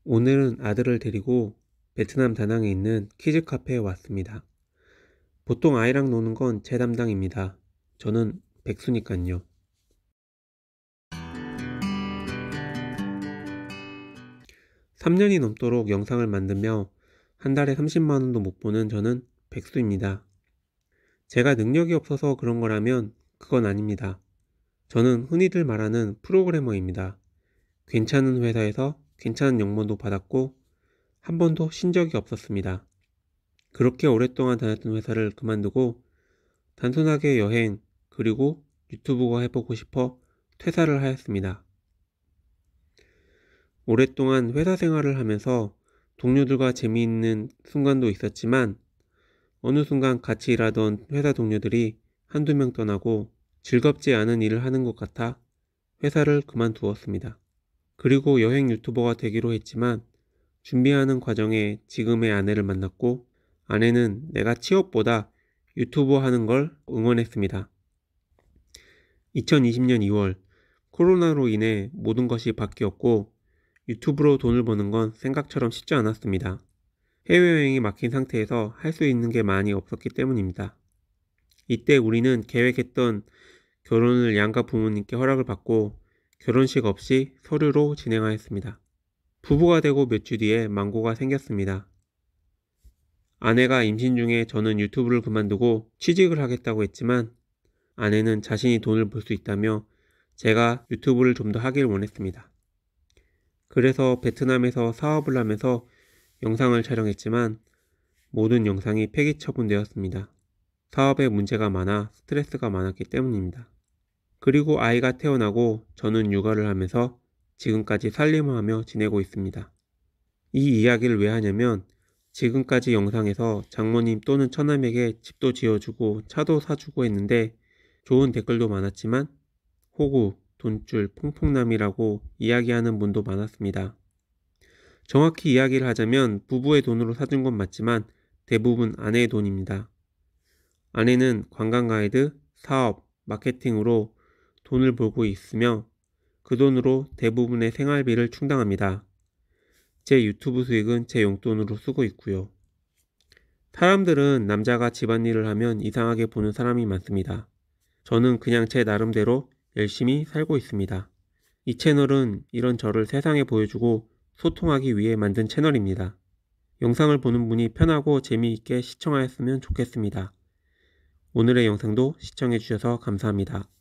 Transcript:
오늘은 아들을 데리고 베트남 다낭에 있는 키즈 카페에 왔습니다. 보통 아이랑 노는 건 제 담당입니다. 저는 백수니깐요. 3년이 넘도록 영상을 만들며 한 달에 30만 원도 못 버는 저는 백수입니다. 제가 능력이 없어서 그런 거라면 그건 아닙니다. 저는 흔히들 말하는 프로그래머입니다. 괜찮은 회사에서 괜찮은 연봉도 받았고 한 번도 쉰 적이 없었습니다. 그렇게 오랫동안 다녔던 회사를 그만두고 단순하게 여행 그리고 유튜브가 해보고 싶어 퇴사를 하였습니다. 오랫동안 회사 생활을 하면서 동료들과 재미있는 순간도 있었지만 어느 순간 같이 일하던 회사 동료들이 한두 명 떠나고 즐겁지 않은 일을 하는 것 같아 회사를 그만두었습니다. 그리고 여행 유튜버가 되기로 했지만 준비하는 과정에 지금의 아내를 만났고 아내는 내가 취업보다 유튜버 하는 걸 응원했습니다. 2020년 2월 코로나로 인해 모든 것이 바뀌었고 유튜브로 돈을 버는 건 생각처럼 쉽지 않았습니다. 해외여행이 막힌 상태에서 할 수 있는 게 많이 없었기 때문입니다. 이때 우리는 계획했던 결혼을 양가 부모님께 허락을 받고 결혼식 없이 서류로 진행하였습니다. 부부가 되고 몇 주 뒤에 망고가 생겼습니다. 아내가 임신 중에 저는 유튜브를 그만두고 취직을 하겠다고 했지만 아내는 자신이 돈을 벌 수 있다며 제가 유튜브를 좀 더 하길 원했습니다. 그래서 베트남에서 사업을 하면서 영상을 촬영했지만 모든 영상이 폐기 처분되었습니다. 사업에 문제가 많아 스트레스가 많았기 때문입니다. 그리고 아이가 태어나고 저는 육아를 하면서 지금까지 살림을 하며 지내고 있습니다. 이 이야기를 왜 하냐면 지금까지 영상에서 장모님 또는 처남에게 집도 지어주고 차도 사주고 했는데 좋은 댓글도 많았지만 호구, 돈줄, 퐁퐁남이라고 이야기하는 분도 많았습니다. 정확히 이야기를 하자면 부부의 돈으로 사준 건 맞지만 대부분 아내의 돈입니다. 아내는 관광 가이드, 사업, 마케팅으로 돈을 벌고 있으며 그 돈으로 대부분의 생활비를 충당합니다. 제 유튜브 수익은 제 용돈으로 쓰고 있고요. 사람들은 남자가 집안일을 하면 이상하게 보는 사람이 많습니다. 저는 그냥 제 나름대로 열심히 살고 있습니다. 이 채널은 이런 저를 세상에 보여주고 소통하기 위해 만든 채널입니다. 영상을 보는 분이 편하고 재미있게 시청하였으면 좋겠습니다. 오늘의 영상도 시청해주셔서 감사합니다.